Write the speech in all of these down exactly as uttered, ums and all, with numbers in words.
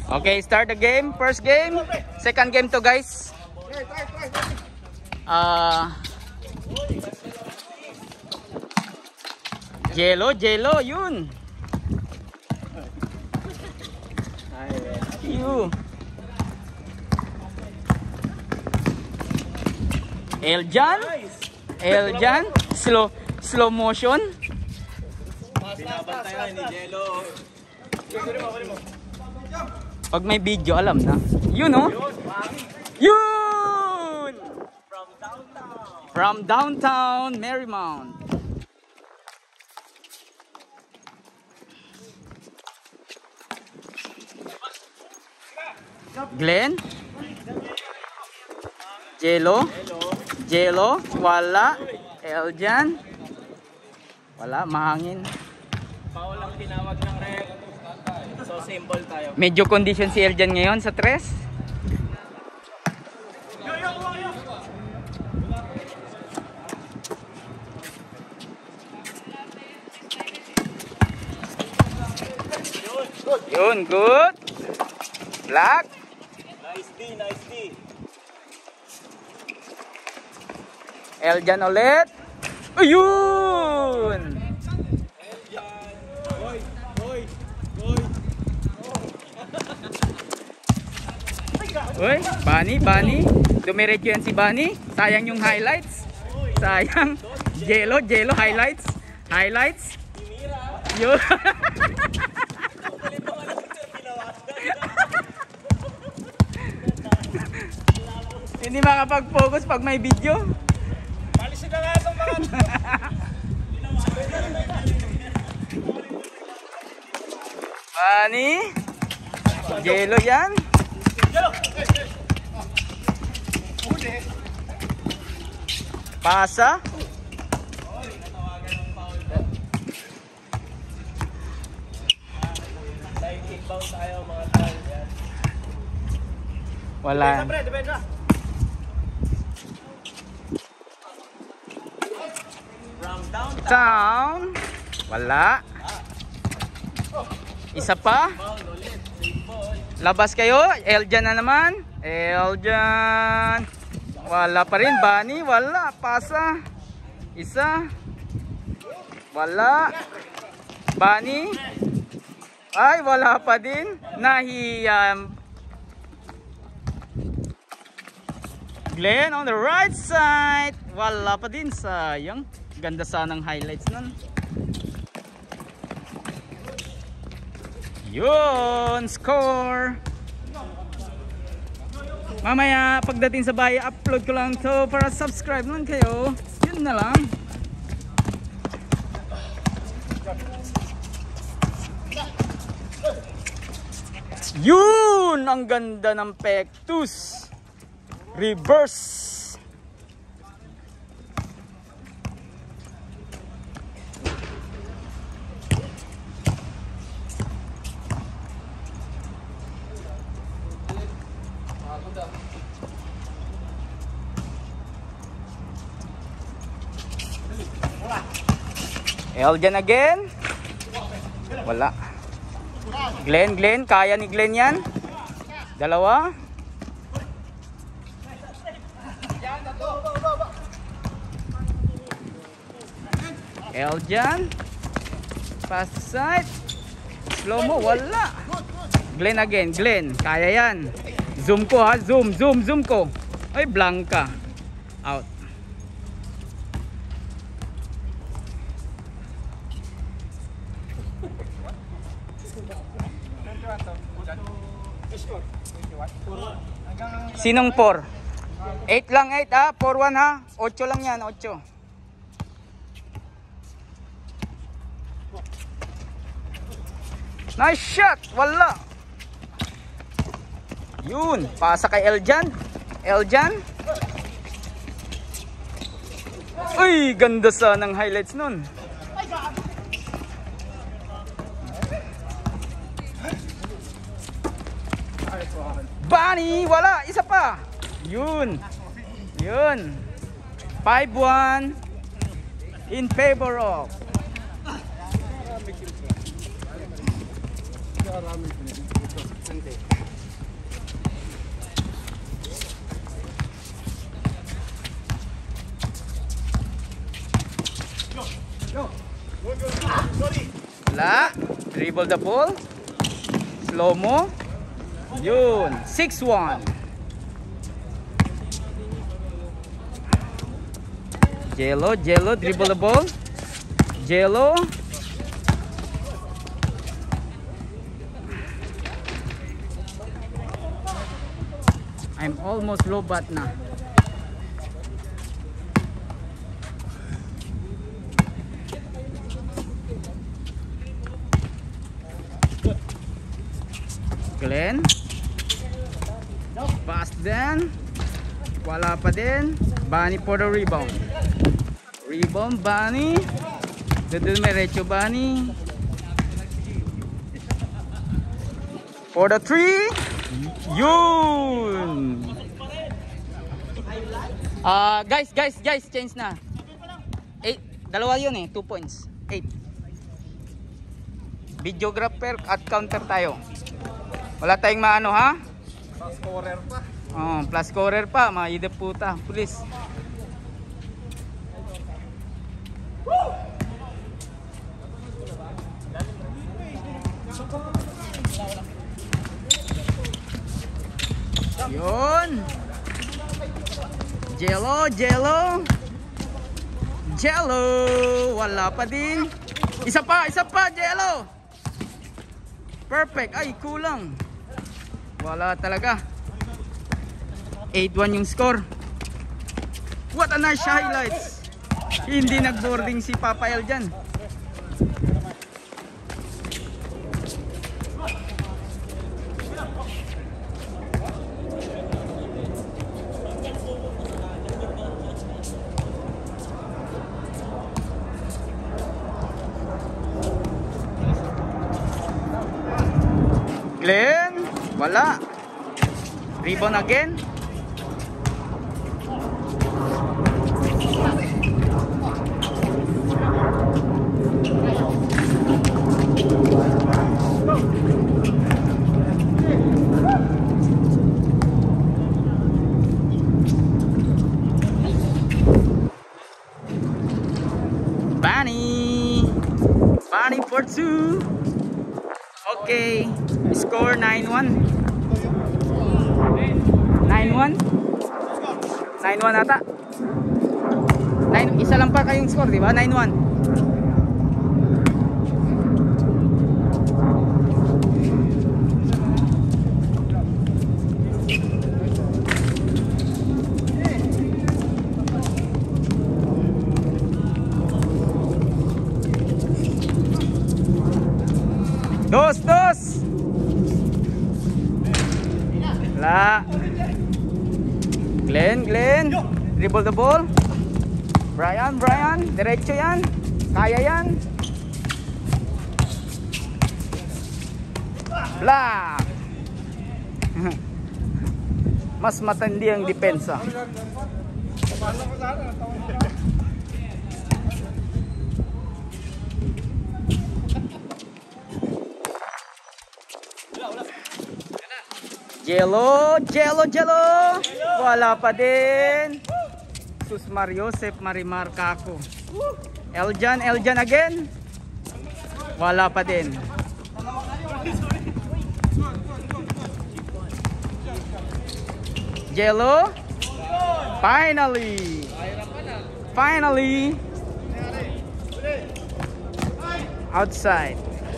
Okay, start the game. First game. Second game to guys. Uh, Jello, Jello, yun. You. Eljan. Eljan. Slow, slow motion. Binabantayan ni Jello. Pag may video, alam na. Yun, no? Yun! From downtown. From downtown Marymount. Glenn? Jello? Jello? Wala. Eljan? Wala, mahangin. Paul ang tinawag ng ref. So simple tayo. Medyo condition si Eljan ngayon sa tres. Yun, good. Black. Nice D, nice D. Eljan ulit. Ayun! Boy, boy, boy. Uy, Bani, Bani. Dumiretso yan si Bani. Sayang yung highlights. Sayang. Jello, Jello, highlights. Highlights. Yun. Hindi makapag-focus pag may video. Palisin na nga itong mga. Bani. Jello yan. Pasa. Wala. Down. Wala. Isa pa. Labas kayo. Eljan na naman. Eljan. Wala pa rin. Bani. Wala. Pasa. Isa. Wala. Bani. Ay, wala pa din. Nahiyam. Glenn on the right side. Wala pa din. Sayang. Ganda sanang highlights nun. Yun. Score. Mamaya pagdating sa bahay, upload ko lang to para subscribe lang kayo. Yun na lang. Yun! Ang ganda ng Pectus. Reverse. Eljan again. Wala. Glenn, Glenn. Kaya ni Glenn yan. Dalawa. Eljan. Fast side. Slow mo. Wala. Glenn again. Glenn. Kaya yan. Zoom ko ha. Zoom. Zoom. Zoom ko. Ay, Blanca. Out. Sinong four? eight lang, eight ha. four one ha. eight lang yan, eight. Nice shot. Wala. Yun. Pasa kay Eljan. Eljan. Uy, ganda sanang highlights nun. Bani, wala, isa pa. Yun. Yun. five one in favor of. dribble the ball. Slow mo. Yun. six one. Jello, Jello, dribble the ball. Jello. I'm almost low bat na. Glenn. Pass din. Wala pa din. Bunny for the rebound. Rebound, Bunny. Dudul merecho, Bunny. For the three. Yun. Ah, uh, guys, guys, guys, change na. eight. Dalawa yun eh, two points. eight. Videographer at counter tayo. Wala tayong maano ha? Plus scorer pa. Oh, plus scorer pa, mga ide puta, pulis. Yun. Jello, Jello. Jello, wala pa din. Isa pa, isa pa, Jello. Perfect, ay kulang. Wala talaga. eight one yung score. What a nice highlights. Hindi nag-boarding si Papa El dyan. Glenn, wala. Rebound again. Bunny. Bunny for two. Okay. Score nine one. nine one. nine one ata. nine, isa lang pa kayong score, di ba? nine one. Dos, dos. La. Glenn, Glenn. Dribble the ball. Brian, Brian. Diretso yan. Kaya yan. Black. Mas matindi ang depensa. Jello, Jello, Jello. Wala pa din. Susmar Yosef Marimar Kako. Eljan, Eljan again. Wala pa din. Jello. Finally. Finally. Outside.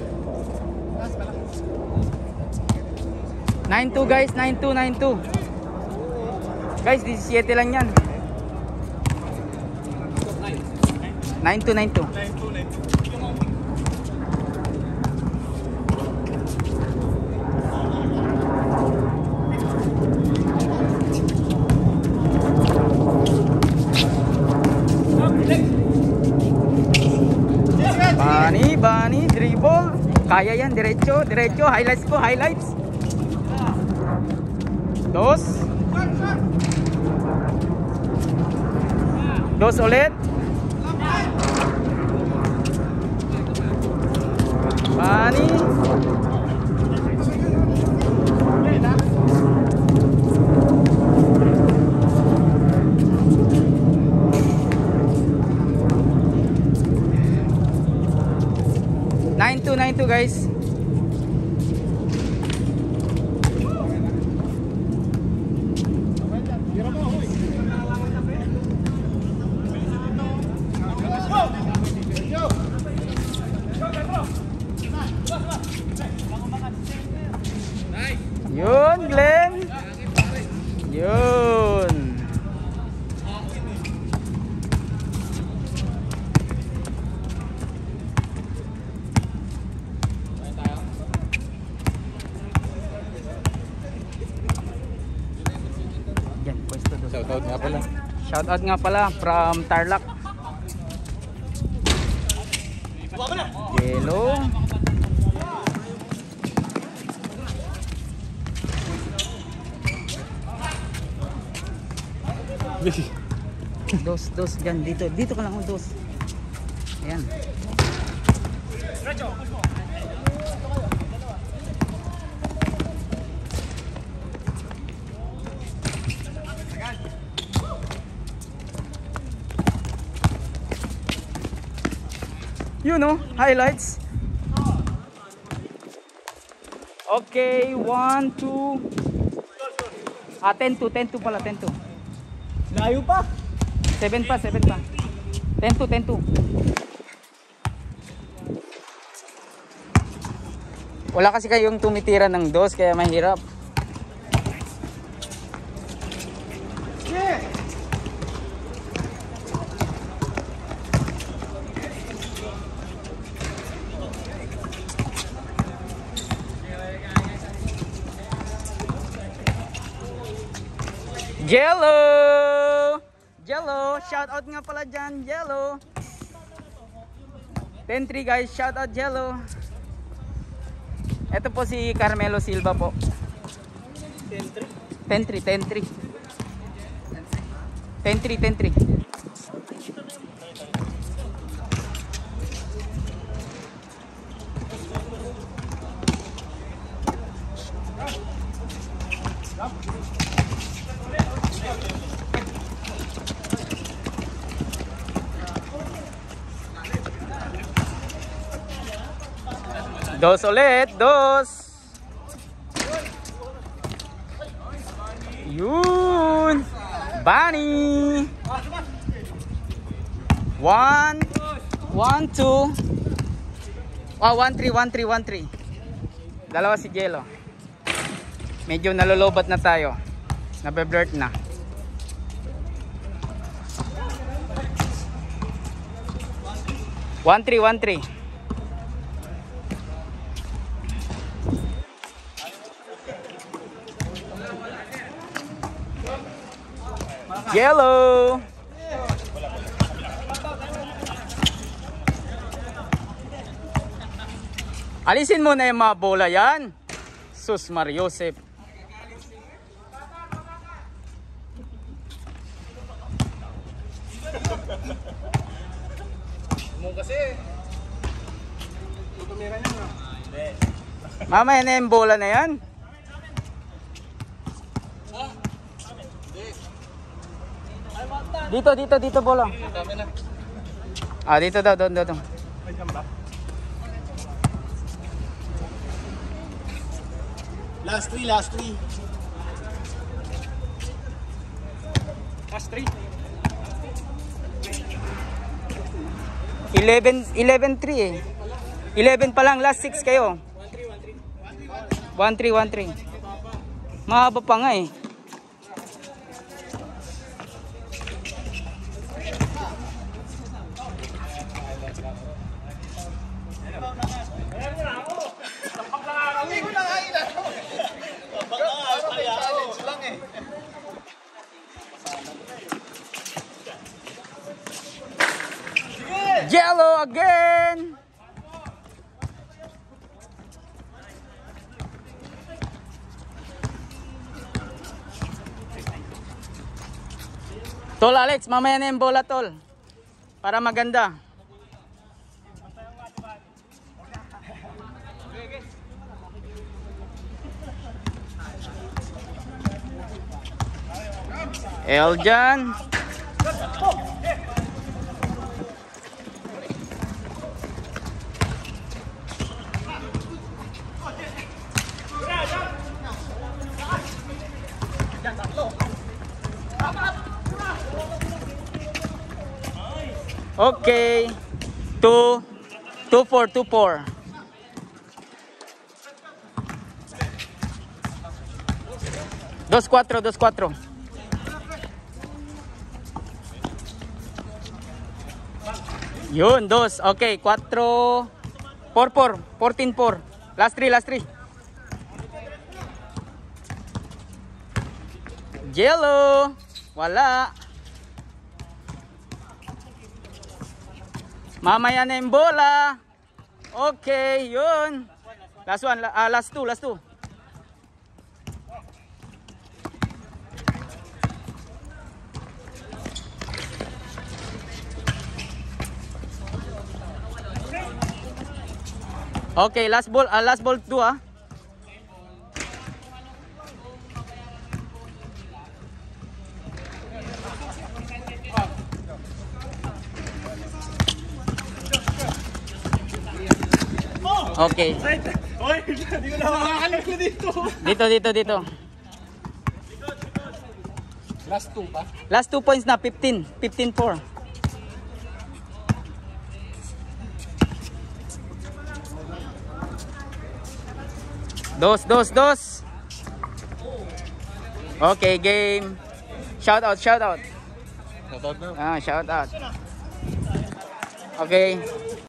nine two guys, nine two, nine two. Guys, seventeen lang yan. nine two, nine two. Bunny, Bunny, dribble. Kaya yan, diretso, diretso. Highlights ko, highlights. Dos. Dos ulit. Bunny. nine two, nine two guys. Yun, Glenn. Yun. Yan, pwesto doon. Shoutout nga pala. Shoutout nga pala from Tarlac. Yellow. Dos, dos dyan, dito. Dito ka lang, oh, dos. Ayan. You know, highlights. Okay, one, two. Ah, ten two, ten two pala, ten two. Layo pa. seven pa, seven pa. ten two, ten two. Wala kasi kayong tumitira ng dos, kaya mahirap. Yeah. Jello! Jello! Shout out nga pala dyan, Jello! ten three guys, shout out Jello! Ito po si Carmelo Silva po. ten three, ten three. ten three, ten three. Dos ulit, dos. Yun. Bunny. One. One, two. Ah, one, three, one, three, one, three. Dalawa si Jello. Medyo nalolobat na tayo. Nabe-blurt na. One, three, one, three. Yellow. Alisin mo na yung mga bola yan. Sus Mariosep. Mo kasi. Tutumira niya na. Mamaya na yung bola na yan. Dito, dito, dito bola. Ah, dito daw, doon, doon. Last three, last three. Last three. eleven, eleven three eh. eleven pa lang, last six kayo. one three, one three. Mahaba pa nga eh. Yellow again. Tol Alex, mamaya na yung bola tol. Para maganda. Eljan. Okay. Two, two, four, two, four. Dos, cuatro, dos, cuatro. Yun, dos. Okay, cuatro. Four, four. Fourteen, four. Last three, last three. Jello. Wala. Mamaya na yung bola. Okay, yun. Last one, uh, last two, last two. Okay, last ball, uh, last ball two ah. Okay. Oy, hindi ko na makakalit ko dito. Dito, dito, dito. Last two pa? Last two points na, fifteen. fifteen four. Dos, dos, dos. Okay, game. Shout out, shout out. Shoutout na. Ah, shout out. Okay.